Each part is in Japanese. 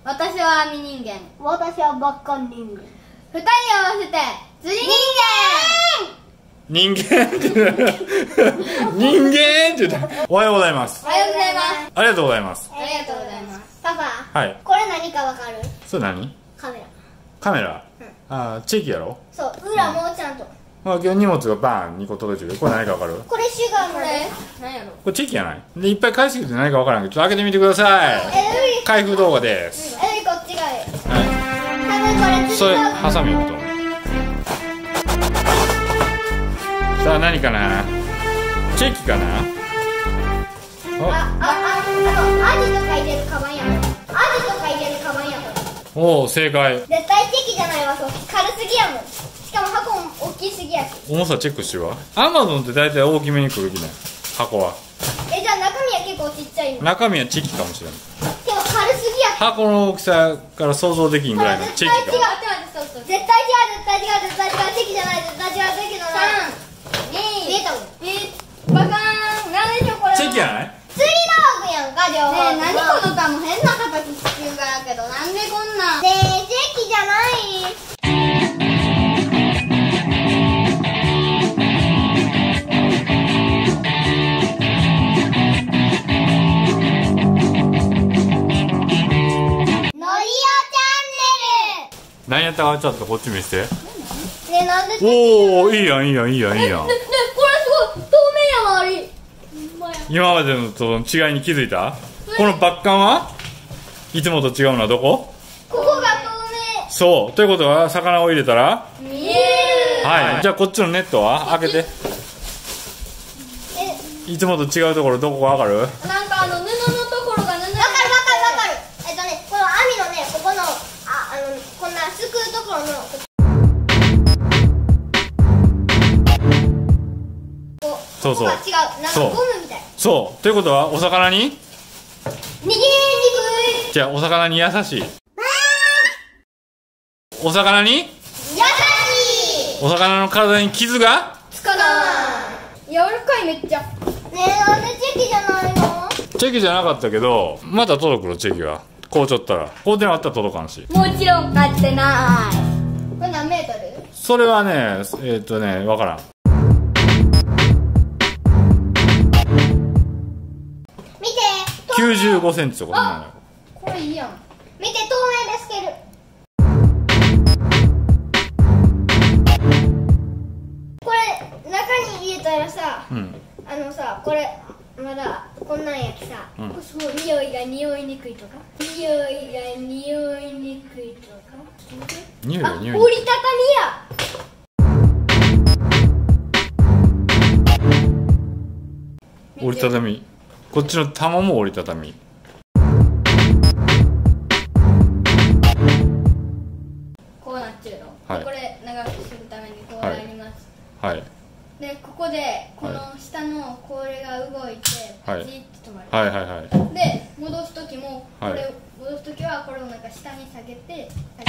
私は網人間。 私はバッカン人間。 二人合わせて釣り人間。 人間って人間って言った。おはようございます。 おはようございます。 ありがとうございます。 ありがとうございます。 パパ、 はい。 これ何かわかる？ それ何？ カメラ。 カメラ。あー、チェキやろ。 そう、裏もちゃんと。 まあ今日荷物がバーン2個届いてる。これ何かわかる？ これシュガーこまで。 れ何やろ。 これチェキやない。でいっぱい返してきて何かわからんけど、ちょっと開けてみてください。開封動画です。 こっちがいい。 は多分これい。それ釣りの。 ハサミと。さあ何かな。チェキかな。 アジとか入れるカバンや。アジとか入れるカバンや。 おお、正解。 絶対チェキじゃないわ、そう。軽すぎやもん。しかも箱も大きすぎやし。 重さチェックしてるわ。アマゾンって大体大きめに来る気ない。箱は。 じゃあ中身は結構ちっちゃいの。 中身はチェキかもしれない。 でも軽すぎや。 箱の大きさから想像できんぐらいのチェキかも。 絶対違う、チェキじゃない、絶対違う、チェキじゃない。見えたもん。 バカーン。なんでしょこれ。 チェキやない？ 釣り道具やんか、両方。 ねえ、何この玉変な形してるからやけど、なんでこんな。 ねえ、チェキじゃない。のりおチャンネル。 何やったかちょっとこっち見せて。 ねえ、なんでおお、いいやんいいやんいいやんいいやん。 これすごい透明やわ、あれ。 今までのとの違いに気づいた？このバッカンはいつもと違うのはどこ？ ここが透明。 そう。ということは魚を入れたら、 見える。 はい。じゃあこっちのネットは開けて。いつもと違うところどこかわかる？ なんか布のところが布。 わかる。この網のね、ここの、こんなすくうところの。 そうそうここが違う。なんかゴムみたい。 そう。ということはお魚に？ 握りにくい。 じゃあお魚に優しい。お魚に？ 優しい。 お魚の体に傷が？ つかない。柔らかいめっちゃ。 ねえ、なんでチェキじゃないの？ チェキじゃなかったけど、また届くのチェキは。こうちょったら。こうでなかったら届かんし。 もちろん買ってない。 これ何メートル？ それはね、わからん。 見て。 95センチとかそんなのよ。 これいいやん。 見て、透明ですけど。これ中に入れたらさ、 うん。 これまだこんなんやきさ、すごい匂いが匂いにくいとか、匂いが匂いにくいとか。 匂いあ、 匂い。 折りたたみや。 折りたたみ。こっちの玉も折りたたみ。 こうなっちゃうの。 はいでこれ長くするためにこうやります。 はい。 でここでこの下のこれが動いてパチッと止まる。 はいはいはい。 で戻す時もこはいれを戻す時はこれをなんか下に下げて。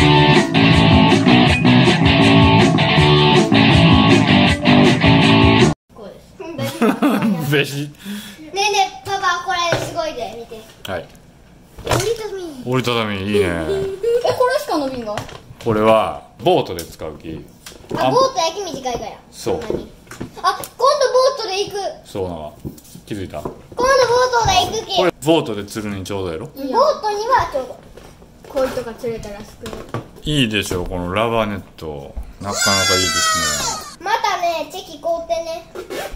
こうです。 べし。 ねえねえ、パパこれすごいで、見て。 はい。 折りたたみ。 折りたたみいいね。 これしか伸びんが？ これはボートで使うき。 あ、ボート焼き短いから。 そうんなに。あ、今度ボートで行く。 そうなの。気づいた？ 今度ボートで行くき。 これボートで釣るにちょうどやろ。 ボートにはちょうど。 鯉とか釣れたらすくう。 いいでしょう、このラバーネット。なかなかいいですね。 またね、チェキ買うてね。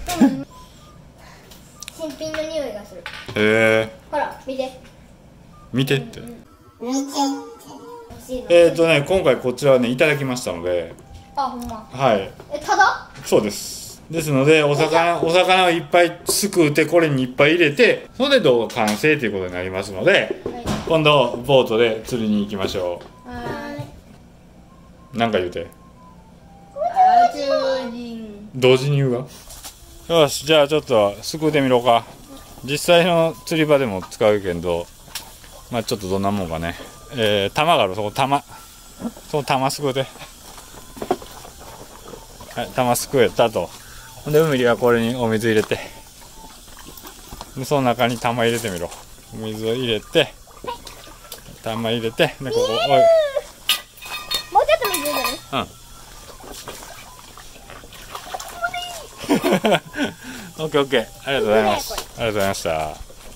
新品の匂いがする。 ほら、見て。 見てって。 見て。欲しいの。 今回こちらはね、いただきましたので。 あ、ほんま。 はい。 ただ？ そうです。ですので、お魚をいっぱいすくうて、これにいっぱい入れて、それで動画完成ということになりますので、今度、ボートで釣りに行きましょう。なんか言うて。同時に言うが。よし、じゃあちょっとすくうてみろか。実際の釣り場でも使うけど、まあちょっとどんなもんかね。玉がある、その玉すくうて。はい、玉すくえたと。ほんで海はこれにお水入れて、でその中に玉入れてみろ。お水を入れて、 玉入れて、で、ここ、おい。 もうちょっと水入れる。 オッケーオッケー。ありがとうございます。ありがとうございました。ありが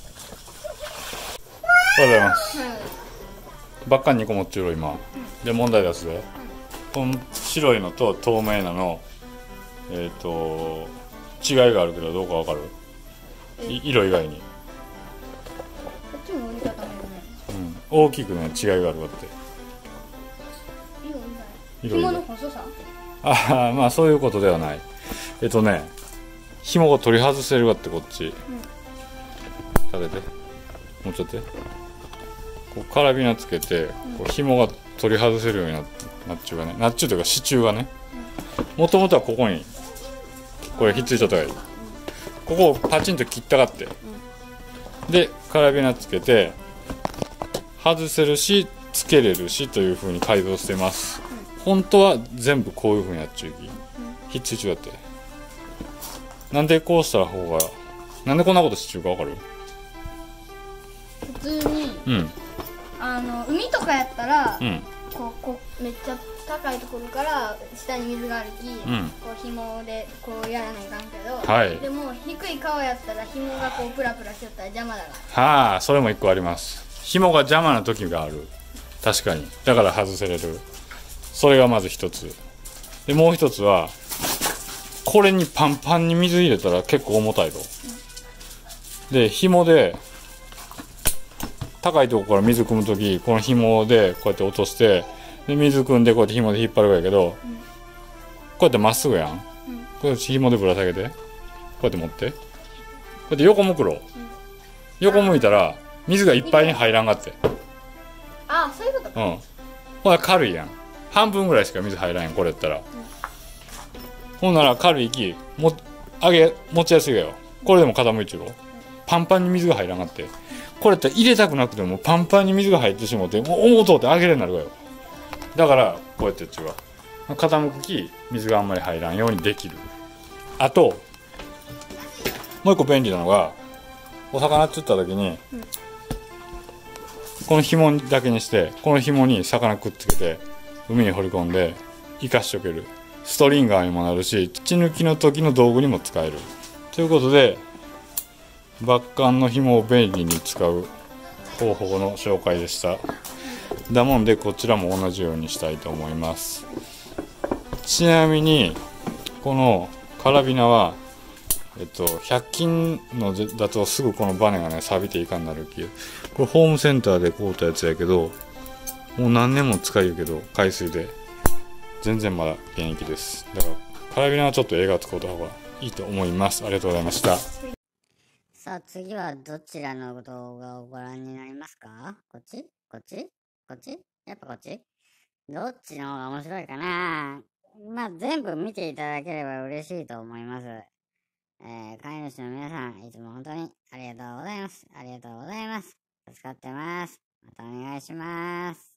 とうございます。ばっか2個持ってるよ、今。で、問題出すで。この白いのと透明なの、違いがあるけど、どうかわかる？色以外に。 こっちも折りたためるね。 大きくね、違いがあるわって。 色以外。紐の細さ？ ああ、まあそういうことではない。紐が取り外せるわって、こっち。立てて。もうちょっとこうカラビナつけて、こう紐が取り外せるようになっちゅうがね。なっちゅうというか支柱がね。もともとはここに、これひっついちゃったらいい。ここをパチンと切ったかって。で、カラビナつけて、外せるし、つけれるしという風に改造してます。本当は全部こういう風にやっちゅうき。ひっついちゅうだって。なんでこうした方が、なんでこんなことしちゅうかわかる？ 普通に、海とかやったら、こうめっちゃ高いところから下に水があるき、こう紐でこうやらないかんけど、でも低い川やったら紐がこうプラプラしちゃったら邪魔だから。 はあ、それも一個あります。紐が邪魔な時がある。確かに。だから外せれる。それがまず一つ。で、もう一つは、これにパンパンに水入れたら結構重たいと。で、紐で、高いところから水汲むとき、この紐でこうやって落として、で、水汲んでこうやって紐で引っ張るわやけど、こうやってまっすぐやん。こうやって紐でぶら下げて、こうやって持って。こうやって横向くろ。横向いたら、水がいっぱいに入らんがって。 ああ、そういうことか。 ほら軽いやん。半分ぐらいしか水入らんやん、これやったら。ほんなら軽いき、持ちやすいがよ。これでも傾いちゅうろ。パンパンに水が入らんがって。これって入れたくなくてもパンパンに水が入ってしもうて、もう重とうってあげれになるわよ。だから、こうやってやっちゅうわ。傾くき、水があんまり入らんようにできる。あと、もう一個便利なのが、お魚釣った時に、この紐だけにして、この紐に魚くっつけて、海に放り込んで、生かしておける。ストリンガーにもなるし、土抜きの時の道具にも使える。ということで、バッカンの紐を便利に使う方法の紹介でした。だもんで、こちらも同じようにしたいと思います。ちなみに、このカラビナは、100均のだとすぐこのバネがね、錆びていかんなるき。これホームセンターで買うたやつやけど、もう何年も使いるけど、海水で。全然まだ現役です。だから、カラビナはちょっと映画を使うた方がいいと思います。ありがとうございました。 さあ次はどちらの動画をご覧になりますか？こっち？こっち？こっち？やっぱこっち？どっちの方が面白いかな？まあ全部見ていただければ嬉しいと思います。飼い主の皆さん、いつも本当にありがとうございます。ありがとうございます。助かってます。またお願いします。